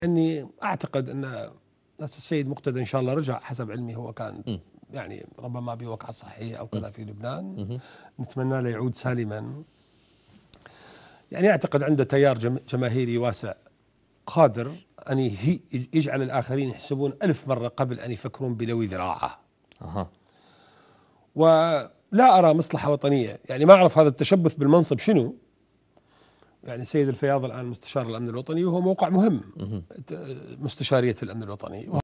اني اعتقد ان السيد مقتدى ان شاء الله رجع، حسب علمي هو كان يعني ربما بوقعة صحية او كذا في لبنان، نتمنى له يعود سالما. يعني اعتقد عنده تيار جماهيري واسع قادر ان يجعل الاخرين يحسبون 1000 مرة قبل ان يفكرون بلوي ذراعه. ولا ارى مصلحة وطنية، يعني ما اعرف هذا التشبث بالمنصب شنو. يعني السيد الفياض الان مستشار الامن الوطني، وهو موقع مهم، مستشارية الامن الوطني.